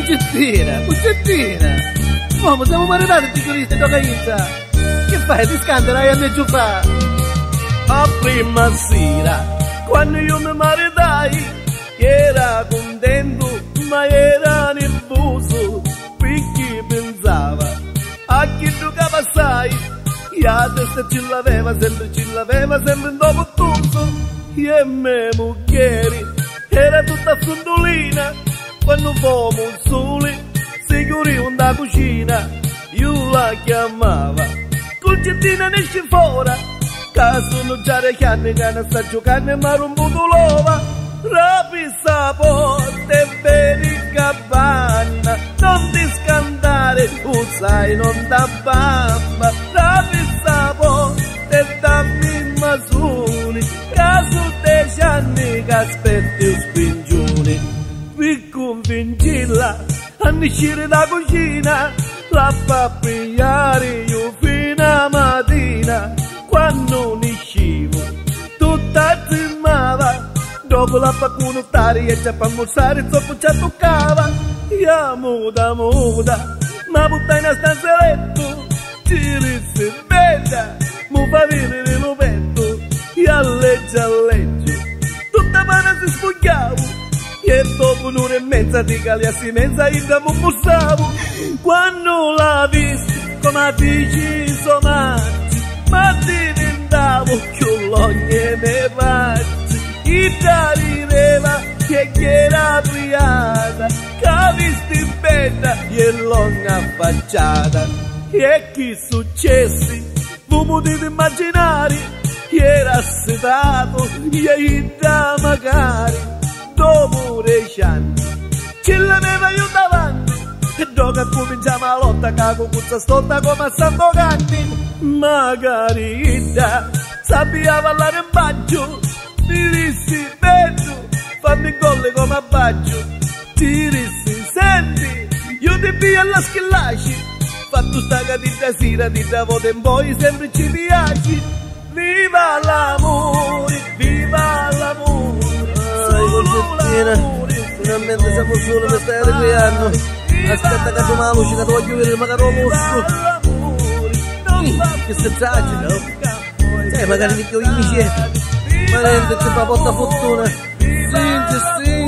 Bucettina. Uomo, siamo maritati piccoliste e tocainza. Che fai? Ti scanderai a me giù fa? A prima sera, quando io mi maritai, era contento, ma era nervoso, perché pensava a chi giocava assai, e a testa ce l'aveva sempre in dopo tutto. E me moglie era tutta frondolina, quando fommo il sole, sicuro da cucina, io la chiamava, concettina ne esce fuori, caso non c'era chianne, che sta giocando ma non l'ova, rapissa porta e bevi capanna, non ti scandare, tu sai non da bamba, rapissa porta e dammi masoni, caso 10 anni che aspetti un spingione, vi convincilla a uscire da cucina, la fa pigliare io fino a mattina, quando ne uscivo tutta zimmava, dopo la fa connottare e già fa mostrare zoppo ci toccava, e muda, ma butta in una stanza letto, ci risembetta, mi fa vedere lo petto, e alleggia, tutta pana si sfogliavo, e dopo un'ora e mezza di cagliassi mezza io da mostravo, quando la visti come dici somaggi, ma diventavo chiologne ne facci, e da rideva che era priata, che visti bella e l'onna affacciata, e che successi, voi potete immaginare, era sedato e da magari, dopo 10 anni ce l'aveva io davanti, e dopo cominciava la lotta cago questa stotta come a Santo Canti, magari sapeva parlare in baggio, mi dissi bello, fammi golle come a baggio, ti dissi senti, io ti piglio alla schillaci, fatto sta catita sera, ti davo tempo e sempre ci piaci, viva l'amore, finalmente siamo soli per stare requiando, aspetta che domani la luce che ti voglio vedere magari lo mostro, che sei tragico, magari mi chiedi in miseria, ma niente c'è una botta fortuna, sì,